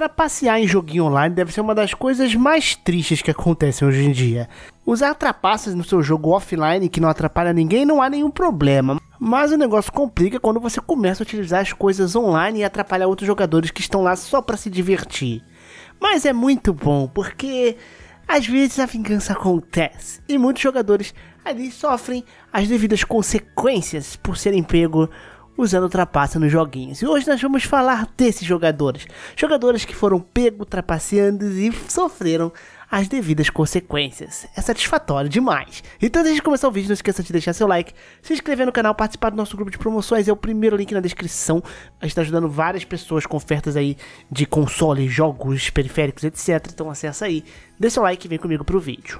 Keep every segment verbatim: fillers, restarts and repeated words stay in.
Trapacear em joguinho online deve ser uma das coisas mais tristes que acontecem hoje em dia. Usar trapaças no seu jogo offline que não atrapalha ninguém não há nenhum problema. Mas o negócio complica quando você começa a utilizar as coisas online e atrapalhar outros jogadores que estão lá só para se divertir. Mas é muito bom, porque às vezes a vingança acontece e muitos jogadores ali sofrem as devidas consequências por serem pegos usando trapaça nos joguinhos. E hoje nós vamos falar desses jogadores. Jogadores que foram pegos trapaceando e sofreram as devidas consequências. É satisfatório demais. Então antes de começar o vídeo, não esqueça de deixar seu like, se inscrever no canal, participar do nosso grupo de promoções. É o primeiro link na descrição. A gente está ajudando várias pessoas com ofertas aí de console, jogos, periféricos, etcétera. Então acessa aí, deixa seu like e vem comigo pro vídeo.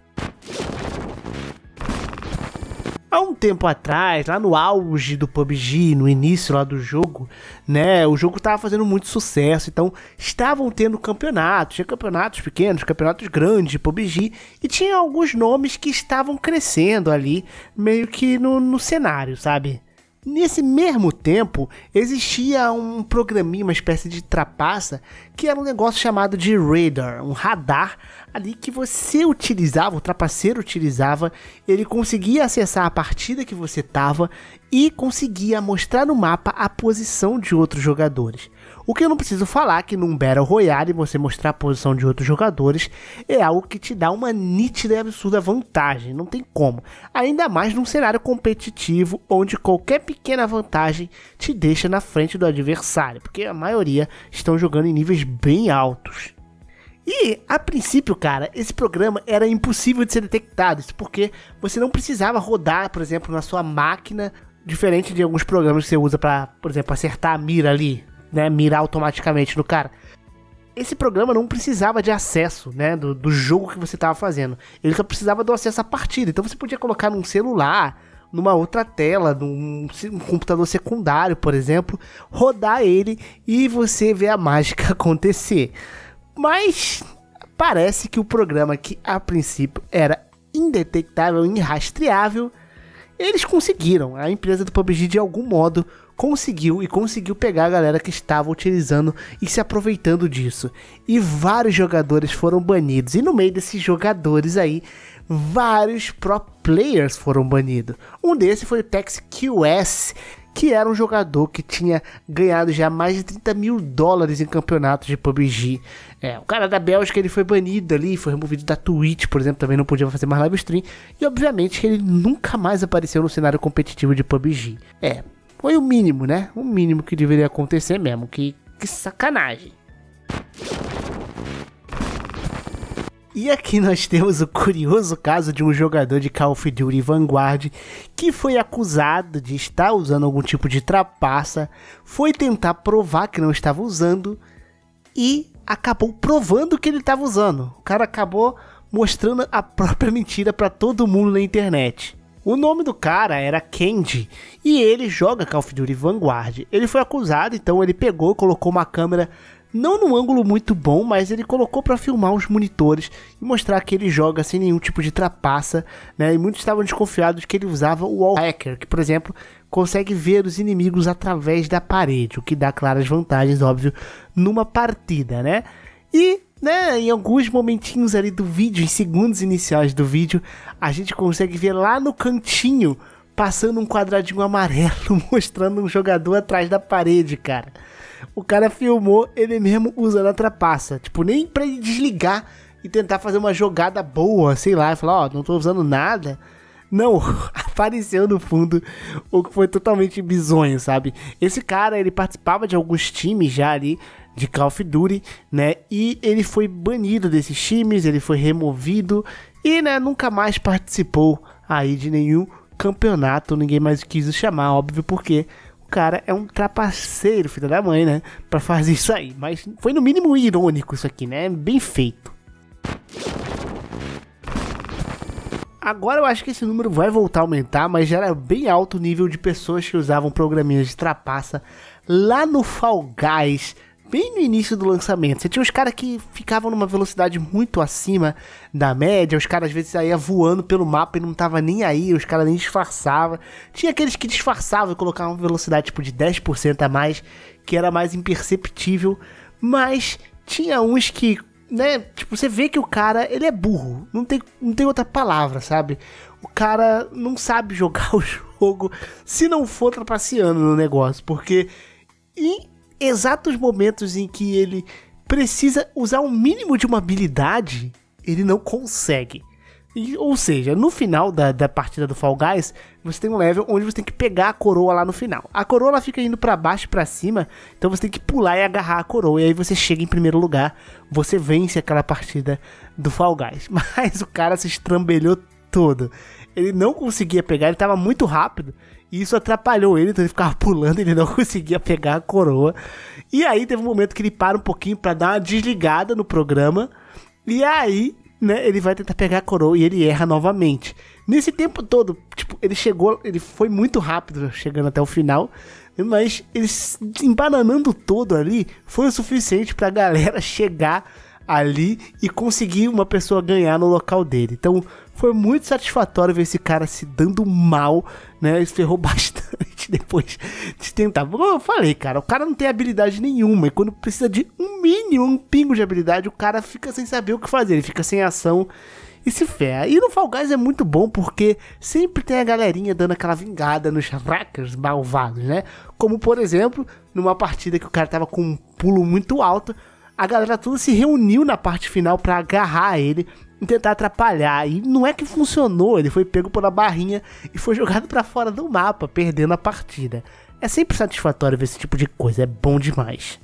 Há um tempo atrás, lá no auge do P U B G, no início lá do jogo, né, o jogo estava fazendo muito sucesso, então estavam tendo campeonatos, tinha campeonatos pequenos, campeonatos grandes de P U B G, e tinha alguns nomes que estavam crescendo ali, meio que no, no cenário, sabe? Nesse mesmo tempo, existia um programinha, uma espécie de trapaça, que era um negócio chamado de radar, um radar ali que você utilizava, o trapaceiro utilizava, ele conseguia acessar a partida que você estava e conseguia mostrar no mapa a posição de outros jogadores. O que eu não preciso falar que num Battle Royale você mostrar a posição de outros jogadores é algo que te dá uma nítida e absurda vantagem, não tem como. Ainda mais num cenário competitivo onde qualquer pequena vantagem te deixa na frente do adversário, porque a maioria estão jogando em níveis bem altos. E, a princípio, cara, esse programa era impossível de ser detectado, isso porque você não precisava rodar, por exemplo, na sua máquina, diferente de alguns programas que você usa para, por exemplo, acertar a mira ali, né, mirar automaticamente no cara. Esse programa não precisava de acesso, né, do, do jogo que você estava fazendo, ele só precisava do acesso à partida, então você podia colocar num celular, numa outra tela, num, num computador secundário, por exemplo, rodar ele e você vê a mágica acontecer. Mas parece que o programa, que a princípio era indetectável, irrastreável, eles conseguiram. A empresa do P U B G de algum modo conseguiu e conseguiu pegar a galera que estava utilizando e se aproveitando disso. E vários jogadores foram banidos. E no meio desses jogadores aí, vários pro players foram banidos. Um desses foi o Tex Q S, que era um jogador que tinha ganhado já mais de trinta mil dólares em campeonatos de P U B G. É, o cara da Bélgica, ele foi banido ali, foi removido da Twitch, por exemplo, também não podia fazer mais live stream. E obviamente que ele nunca mais apareceu no cenário competitivo de P U B G. É, foi o mínimo, né? O mínimo que deveria acontecer mesmo, que, que sacanagem. E aqui nós temos o curioso caso de um jogador de Call of Duty Vanguard que foi acusado de estar usando algum tipo de trapaça, foi tentar provar que não estava usando e acabou provando que ele estava usando. O cara acabou mostrando a própria mentira para todo mundo na internet. O nome do cara era Kenji e ele joga Call of Duty Vanguard. Ele foi acusado, então ele pegou, colocou uma câmera não num ângulo muito bom, mas ele colocou para filmar os monitores e mostrar que ele joga sem nenhum tipo de trapaça, né? E muitos estavam desconfiados que ele usava o wall hacker, que, por exemplo, consegue ver os inimigos através da parede, o que dá claras vantagens, óbvio, numa partida, né? E, né, em alguns momentinhos ali do vídeo, em segundos iniciais do vídeo, a gente consegue ver lá no cantinho, passando um quadradinho amarelo, mostrando um jogador atrás da parede, cara. O cara filmou ele mesmo usando a trapaça, tipo, nem pra ele desligar e tentar fazer uma jogada boa, sei lá, e falar, ó, oh, não tô usando nada. Não, apareceu no fundo, o que foi totalmente bizonho, sabe? Esse cara, ele participava de alguns times já ali de Call of Duty, né? E ele foi banido desses times, ele foi removido e, né, nunca mais participou aí de nenhum campeonato, ninguém mais quis o chamar, óbvio, porque o cara é um trapaceiro, filho da mãe, né? Pra fazer isso aí. Mas foi no mínimo irônico isso aqui, né? Bem feito. Agora eu acho que esse número vai voltar a aumentar, mas já era bem alto o nível de pessoas que usavam programinhas de trapaça lá no Fall Guys, bem no início do lançamento. Você tinha os caras que ficavam numa velocidade muito acima da média, os caras às vezes saíam voando pelo mapa e não tava nem aí, os caras nem disfarçavam. Tinha aqueles que disfarçavam e colocavam uma velocidade tipo de dez por cento a mais, que era mais imperceptível, mas tinha uns que, né, tipo, você vê que o cara, ele é burro, não tem, não tem outra palavra, sabe? O cara não sabe jogar o jogo se não for trapaceando no negócio, porque em exatos momentos em que ele precisa usar um mínimo de uma habilidade, ele não consegue. E, ou seja, no final da, da partida do Fall Guys, você tem um level onde você tem que pegar a coroa lá no final. A coroa ela fica indo pra baixo e pra cima, então você tem que pular e agarrar a coroa, e aí você chega em primeiro lugar, você vence aquela partida do Fall Guys. Mas o cara se estrambelhou todo. Ele não conseguia pegar, ele tava muito rápido, e isso atrapalhou ele, então ele ficava pulando, ele não conseguia pegar a coroa. E aí teve um momento que ele para um pouquinho pra dar uma desligada no programa, e aí, né, ele vai tentar pegar a coroa e ele erra novamente. Nesse tempo todo, tipo, ele chegou, ele foi muito rápido, chegando até o final, mas ele se embananando todo ali, foi o suficiente pra galera chegar ali e conseguir uma pessoa ganhar no local dele. Então foi muito satisfatório ver esse cara se dando mal, né? Ele ferrou bastante depois de tentar. Como eu falei, cara, o cara não tem habilidade nenhuma, e quando precisa de um mínimo, um pingo de habilidade, o cara fica sem saber o que fazer, ele fica sem ação e se ferra. E no Fall Guys é muito bom porque sempre tem a galerinha dando aquela vingada nos hackers malvados, né? Como, por exemplo, numa partida que o cara tava com um pulo muito alto, a galera toda se reuniu na parte final pra agarrar ele e tentar atrapalhar. E não é que funcionou, ele foi pego pela barrinha e foi jogado pra fora do mapa, perdendo a partida. É sempre satisfatório ver esse tipo de coisa, é bom demais.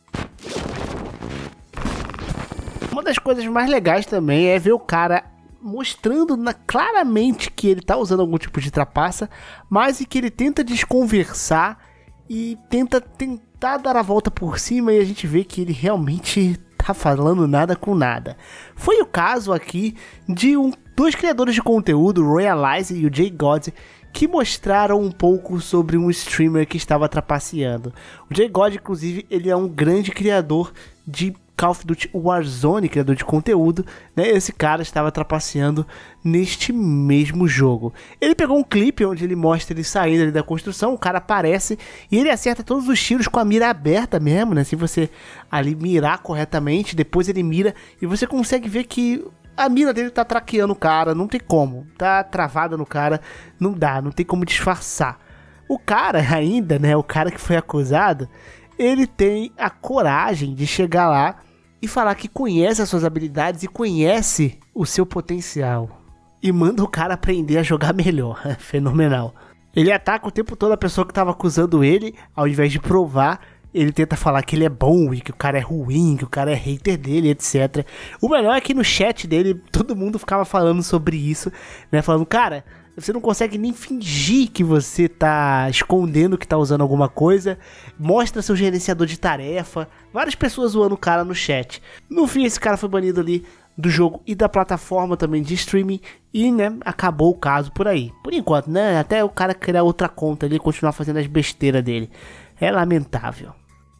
Uma das coisas mais legais também é ver o cara mostrando na, claramente que ele tá usando algum tipo de trapaça, mas e que ele tenta desconversar e tenta tentar dar a volta por cima, e a gente vê que ele realmente tá falando nada com nada. Foi o caso aqui de um, dois criadores de conteúdo, o Royalize e o Jay God, que mostraram um pouco sobre um streamer que estava trapaceando. O Jay God, inclusive, ele é um grande criador de Call of Duty Warzone, criador de conteúdo, né? Esse cara estava trapaceando neste mesmo jogo. Ele pegou um clipe onde ele mostra ele saindo ali da construção, o cara aparece e ele acerta todos os tiros com a mira aberta mesmo, né? Se você ali mirar corretamente, depois ele mira e você consegue ver que a mira dele tá traqueando o cara, não tem como, tá travada no cara, não dá, não tem como disfarçar. O cara ainda, né, o cara que foi acusado, ele tem a coragem de chegar lá e falar que conhece as suas habilidades e conhece o seu potencial. E manda o cara aprender a jogar melhor. É fenomenal. Ele ataca o tempo todo a pessoa que estava acusando ele, ao invés de provar, ele tenta falar que ele é bom e que o cara é ruim, que o cara é hater dele, etcétera. O melhor é que no chat dele, todo mundo ficava falando sobre isso, né? Falando, cara, você não consegue nem fingir que você tá escondendo que tá usando alguma coisa. Mostra seu gerenciador de tarefa. Várias pessoas zoando o cara no chat. No fim, esse cara foi banido ali do jogo e da plataforma também de streaming. E, né, acabou o caso por aí. Por enquanto, né? Até o cara criar outra conta ali e continuar fazendo as besteiras dele. É lamentável.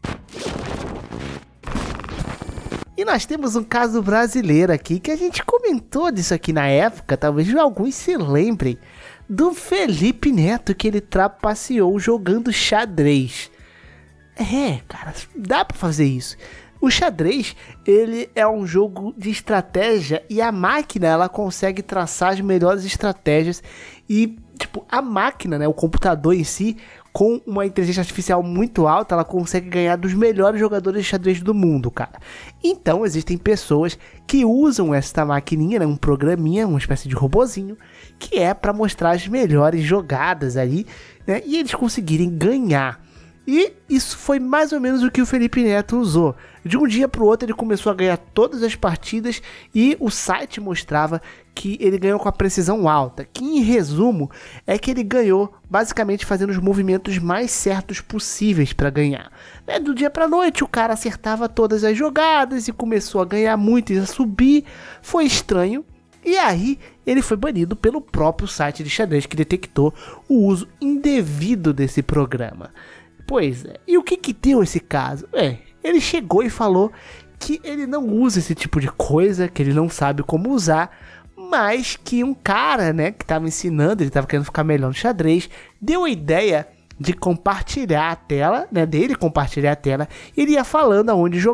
E nós temos um caso brasileiro aqui, que a gente comentou disso aqui na época, talvez alguns se lembrem, do Felipe Neto, que ele trapaceou jogando xadrez. É, cara, dá pra fazer isso. O xadrez, ele é um jogo de estratégia e a máquina, ela consegue traçar as melhores estratégias e, tipo, a máquina, né, o computador em si, com uma inteligência artificial muito alta, ela consegue ganhar dos melhores jogadores de xadrez do mundo, cara. Então, existem pessoas que usam esta maquininha, né, um programinha, uma espécie de robozinho, que é para mostrar as melhores jogadas ali, né, e eles conseguirem ganhar. E isso foi mais ou menos o que o Felipe Neto usou. De um dia para o outro ele começou a ganhar todas as partidas e o site mostrava que ele ganhou com a precisão alta, que em resumo é que ele ganhou basicamente fazendo os movimentos mais certos possíveis para ganhar. Né? Do dia para a noite o cara acertava todas as jogadas e começou a ganhar muito e a subir. Foi estranho. E aí ele foi banido pelo próprio site de xadrez, que detectou o uso indevido desse programa. Pois é, e o que que deu esse caso? É, ele chegou e falou que ele não usa esse tipo de coisa, que ele não sabe como usar, mas que um cara, né, que estava ensinando, ele estava querendo ficar melhor no xadrez, deu a ideia de compartilhar a tela, né, dele compartilhar a tela, e ele ia falando aonde jogar.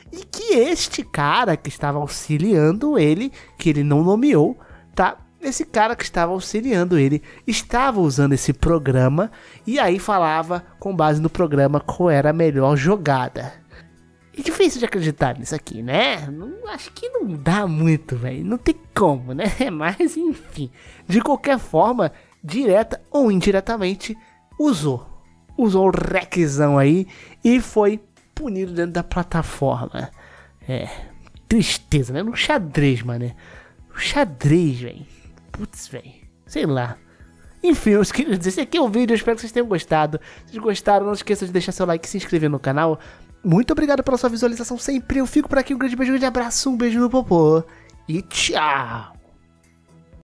e que este cara que estava auxiliando ele, que ele não nomeou, tá? Esse cara que estava auxiliando ele estava usando esse programa e aí falava com base no programa qual era a melhor jogada. É difícil de acreditar nisso aqui, né? Não, acho que não dá muito, velho. Não tem como, né? Mas enfim, de qualquer forma, direta ou indiretamente, usou. Usou o rexão aí e foi punido dentro da plataforma. É, tristeza, né? No xadrez, mano. O xadrez, velho. Putz, velho. Sei lá. Enfim, eu queria dizer, esse aqui é o vídeo, eu espero que vocês tenham gostado. Se vocês gostaram, não esqueça de deixar seu like e se inscrever no canal. Muito obrigado pela sua visualização sempre. Eu fico por aqui, um grande beijo, um grande abraço, um beijo no popô. E tchau!